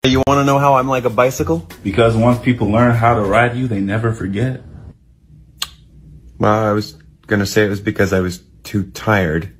You want to know how I'm like a bicycle? Because once people learn how to ride you, they never forget. Well, I was gonna say it was because I was too tired.